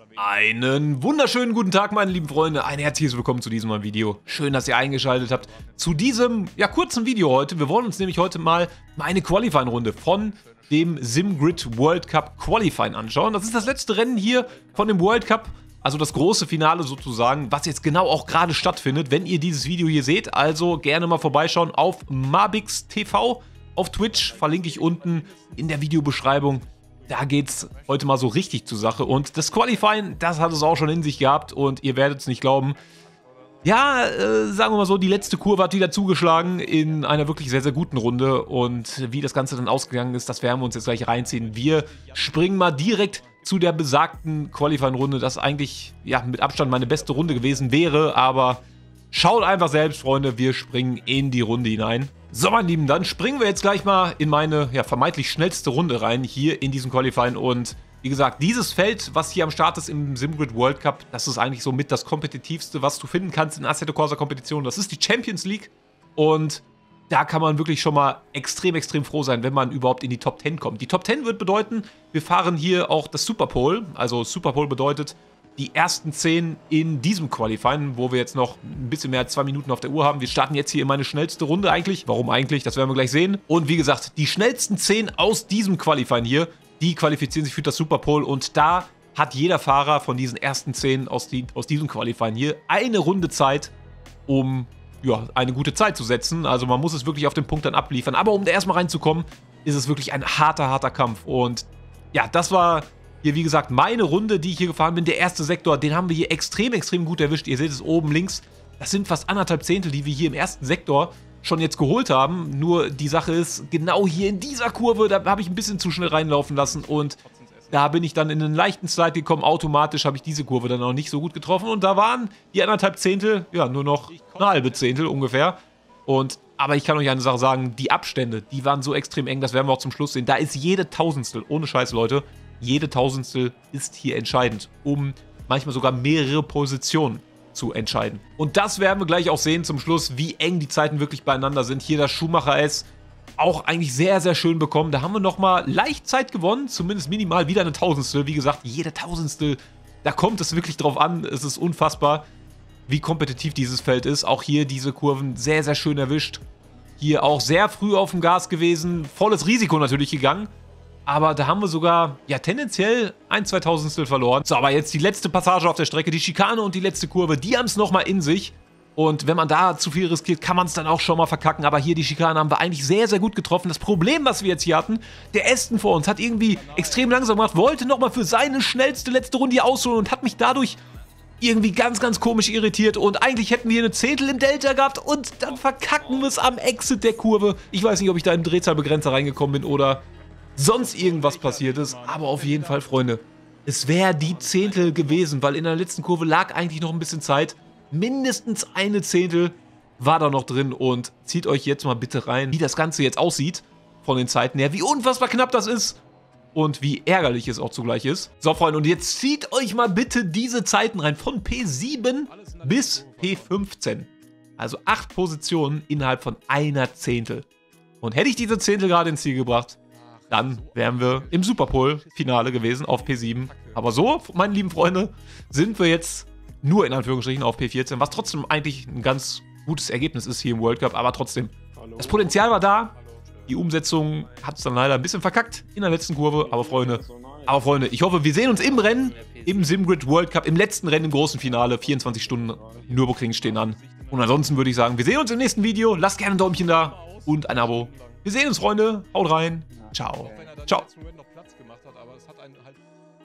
Einen wunderschönen guten Tag, meine lieben Freunde. Ein herzliches Willkommen zu diesem Video. Schön, dass ihr eingeschaltet habt zu diesem kurzen Video heute. Wir wollen uns nämlich heute mal eine Qualifying-Runde von dem SimGrid World Cup Qualifying anschauen. Das ist das letzte Rennen hier von dem World Cup, also das große Finale sozusagen, was jetzt genau auch gerade stattfindet, wenn ihr dieses Video hier seht. Also gerne mal vorbeischauen auf Mabix TV auf Twitch, verlinke ich unten in der Videobeschreibung. Da geht's heute mal so richtig zur Sache. Und das Qualifying, das hat es auch schon in sich gehabt. Und ihr werdet es nicht glauben. Ja, sagen wir mal so, die letzte Kurve hat wieder zugeschlagen in einer wirklich sehr, sehr guten Runde. Und wie das Ganze dann ausgegangen ist, das werden wir uns jetzt gleich reinziehen. Wir springen mal direkt zu der besagten Qualifying-Runde, das eigentlich mit Abstand meine beste Runde gewesen wäre. Aber schaut einfach selbst, Freunde, wir springen in die Runde hinein. So, meine Lieben, dann springen wir jetzt gleich mal in meine vermeintlich schnellste Runde rein, hier in diesem Qualifying. Und wie gesagt, dieses Feld, was hier am Start ist im SimGrid World Cup, das ist eigentlich so mit das kompetitivste, was du finden kannst in Assetto Corsa Kompetitionen. Das ist die Champions League und da kann man wirklich schon mal extrem, extrem froh sein, wenn man überhaupt in die Top 10 kommt. Die Top 10 wird bedeuten, wir fahren hier auch das Superpole. Also Superpole bedeutet die ersten 10 in diesem Qualifying, wo wir jetzt noch ein bisschen mehr als 2 Minuten auf der Uhr haben. Wir starten jetzt hier in meine schnellste Runde eigentlich. Warum eigentlich? Das werden wir gleich sehen. Und wie gesagt, die schnellsten 10 aus diesem Qualifying hier, die qualifizieren sich für das Superpole. Und da hat jeder Fahrer von diesen ersten 10 aus diesem Qualifying hier eine Runde Zeit, um eine gute Zeit zu setzen. Also man muss es wirklich auf den Punkt dann abliefern. Aber um da erstmal reinzukommen, ist es wirklich ein harter, harter Kampf. Und ja, das war hier, wie gesagt, meine Runde, die ich hier gefahren bin. Der erste Sektor, den haben wir hier extrem, extrem gut erwischt. Ihr seht es oben links. Das sind fast 1,5 Zehntel, die wir hier im ersten Sektor schon jetzt geholt haben. Nur die Sache ist, genau hier in dieser Kurve, da habe ich ein bisschen zu schnell reinlaufen lassen. Und da bin ich dann in einen leichten Slide gekommen. Automatisch habe ich diese Kurve dann auch nicht so gut getroffen. Und da waren die 1,5 Zehntel, nur noch eine halbe Zehntel ungefähr. Aber ich kann euch eine Sache sagen, die Abstände, die waren so extrem eng, das werden wir auch zum Schluss sehen. Da ist jede Tausendstel, ohne Scheiß, Leute, jede Tausendstel ist hier entscheidend, um manchmal sogar mehrere Positionen zu entscheiden. Und das werden wir gleich auch sehen zum Schluss, wie eng die Zeiten wirklich beieinander sind. Hier das Schumacher S auch eigentlich sehr, sehr schön bekommen. Da haben wir nochmal leicht Zeit gewonnen, zumindest minimal wieder eine Tausendstel. Wie gesagt, jede Tausendstel, da kommt es wirklich drauf an. Es ist unfassbar, wie kompetitiv dieses Feld ist. Auch hier diese Kurven sehr, sehr schön erwischt. Hier auch sehr früh auf dem Gas gewesen. Volles Risiko natürlich gegangen. Aber da haben wir sogar, tendenziell 1/2 Tausendstel verloren. So, aber jetzt die letzte Passage auf der Strecke, die Schikane und die letzte Kurve, die haben es nochmal in sich. Und wenn man da zu viel riskiert, kann man es dann auch schon mal verkacken. Aber hier die Schikane haben wir eigentlich sehr, sehr gut getroffen. Das Problem, was wir jetzt hier hatten, der Aston vor uns hat irgendwie extrem langsam gemacht, wollte nochmal für seine schnellste letzte Runde hier ausholen und hat mich dadurch irgendwie ganz, ganz komisch irritiert. Und eigentlich hätten wir hier eine Zehntel im Delta gehabt und dann verkacken wir es am Exit der Kurve. Ich weiß nicht, ob ich da im Drehzahlbegrenzer reingekommen bin oder sonst irgendwas passiert ist, aber auf jeden Fall, Freunde, es wäre die Zehntel gewesen, weil in der letzten Kurve lag eigentlich noch ein bisschen Zeit. Mindestens eine Zehntel war da noch drin und zieht euch jetzt mal bitte rein, wie das Ganze jetzt aussieht von den Zeiten her, wie unfassbar knapp das ist und wie ärgerlich es auch zugleich ist. So, Freunde, und jetzt zieht euch mal bitte diese Zeiten rein, von P7 bis P15. Also 8 Positionen innerhalb von einer Zehntel. Und hätte ich diese Zehntel gerade ins Ziel gebracht, dann wären wir im Superpole-Finale gewesen auf P7. Aber so, meine lieben Freunde, sind wir jetzt nur in Anführungsstrichen auf P14, was trotzdem eigentlich ein ganz gutes Ergebnis ist hier im World Cup. Aber trotzdem, das Potenzial war da. Die Umsetzung hat es dann leider ein bisschen verkackt in der letzten Kurve. Aber Freunde, ich hoffe, wir sehen uns im Rennen, im SimGrid World Cup, im letzten Rennen im großen Finale. 24 Stunden Nürburgring stehen an. Und ansonsten würde ich sagen, wir sehen uns im nächsten Video. Lasst gerne ein Däumchen da und ein Abo. Wir sehen uns, Freunde. Haut rein. Ciao. Ciao.